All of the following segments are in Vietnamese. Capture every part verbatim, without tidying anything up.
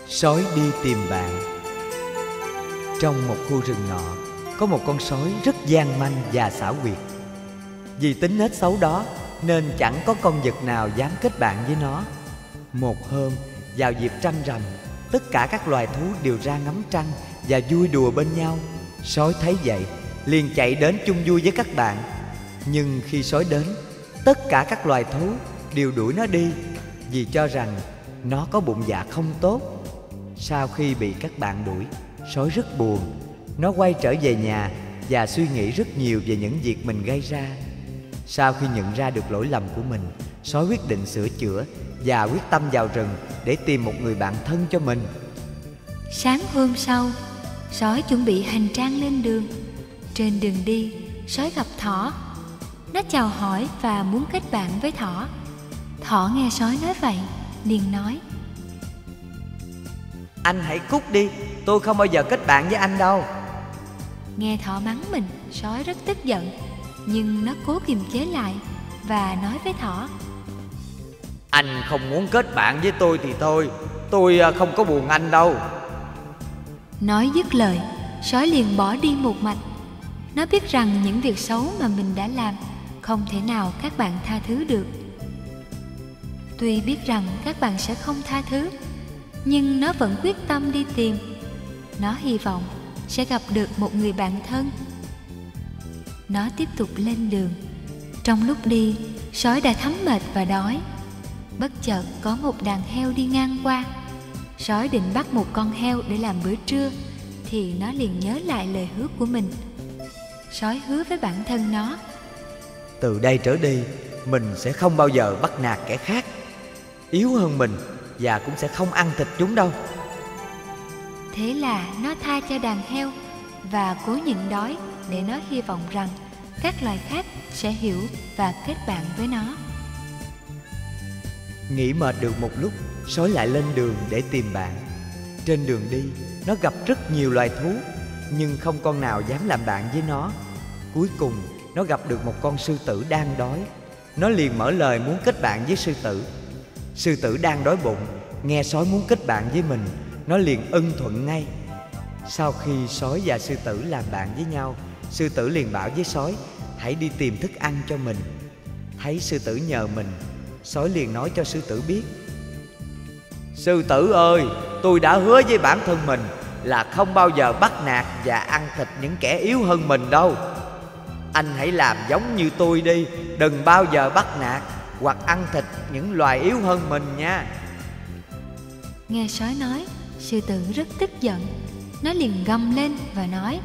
Sói đi tìm bạn. Trong một khu rừng nọ, có một con sói rất gian manh và xảo quyệt. Vì tính nết xấu đó nên chẳng có con vật nào dám kết bạn với nó. Một hôm, vào dịp trăng rằm, tất cả các loài thú đều ra ngắm trăng và vui đùa bên nhau. Sói thấy vậy, liền chạy đến chung vui với các bạn. Nhưng khi sói đến, tất cả các loài thú đều đuổi nó đi, vì cho rằng nó có bụng dạ không tốt. Sau khi bị các bạn đuổi, sói rất buồn. Nó quay trở về nhà và suy nghĩ rất nhiều về những việc mình gây ra. Sau khi nhận ra được lỗi lầm của mình, sói quyết định sửa chữa và quyết tâm vào rừng để tìm một người bạn thân cho mình. Sáng hôm sau, sói chuẩn bị hành trang lên đường. Trên đường đi, sói gặp thỏ. Nó chào hỏi và muốn kết bạn với thỏ. Thỏ nghe sói nói vậy, liền nói: Anh hãy cút đi, tôi không bao giờ kết bạn với anh đâu. Nghe thỏ mắng mình, sói rất tức giận. Nhưng nó cố kiềm chế lại và nói với thỏ: Anh không muốn kết bạn với tôi thì thôi, tôi không có buồn anh đâu. Nói dứt lời, sói liền bỏ đi một mạch. Nó biết rằng những việc xấu mà mình đã làm không thể nào các bạn tha thứ được. Tuy biết rằng các bạn sẽ không tha thứ, nhưng nó vẫn quyết tâm đi tìm. Nó hy vọng sẽ gặp được một người bạn thân. Nó tiếp tục lên đường. Trong lúc đi, sói đã thấm mệt và đói. Bất chợt có một đàn heo đi ngang qua. Sói định bắt một con heo để làm bữa trưa, thì nó liền nhớ lại lời hứa của mình. Sói hứa với bản thân nó: Từ đây trở đi, mình sẽ không bao giờ bắt nạt kẻ khác yếu hơn mình, và cũng sẽ không ăn thịt chúng đâu. Thế là nó tha cho đàn heo và cố nhịn đói, để nó hy vọng rằng các loài khác sẽ hiểu và kết bạn với nó. Nghỉ mệt được một lúc, sói lại lên đường để tìm bạn. Trên đường đi, nó gặp rất nhiều loài thú, nhưng không con nào dám làm bạn với nó. Cuối cùng, nó gặp được một con sư tử đang đói. Nó liền mở lời muốn kết bạn với sư tử. Sư tử đang đói bụng, nghe sói muốn kết bạn với mình, nó liền ưng thuận ngay. Sau khi sói và sư tử làm bạn với nhau, sư tử liền bảo với sói hãy đi tìm thức ăn cho mình. Thấy sư tử nhờ mình, sói liền nói cho sư tử biết: Sư tử ơi, tôi đã hứa với bản thân mình là không bao giờ bắt nạt và ăn thịt những kẻ yếu hơn mình đâu. Anh hãy làm giống như tôi đi, đừng bao giờ bắt nạt hoặc ăn thịt những loài yếu hơn mình nha. Nghe sói nói, sư tử rất tức giận. Nó liền gầm lên và nói: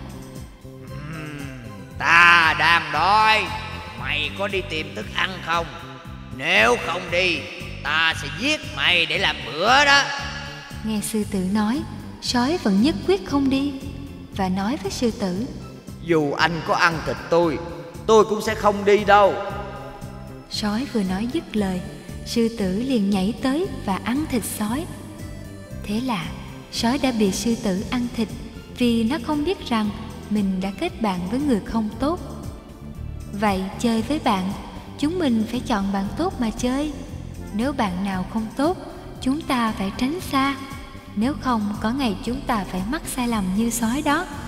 Ta đang đói, mày có đi tìm thức ăn không? Nếu không đi, ta sẽ giết mày để làm bữa đó. Nghe sư tử nói, sói vẫn nhất quyết không đi, và nói với sư tử: Dù anh có ăn thịt tôi, tôi cũng sẽ không đi đâu. Sói vừa nói dứt lời, sư tử liền nhảy tới và ăn thịt sói. Thế là sói đã bị sư tử ăn thịt, vì nó không biết rằng mình đã kết bạn với người không tốt. Vậy chơi với bạn, chúng mình phải chọn bạn tốt mà chơi. Nếu bạn nào không tốt, chúng ta phải tránh xa. Nếu không, có ngày chúng ta phải mắc sai lầm như sói đó.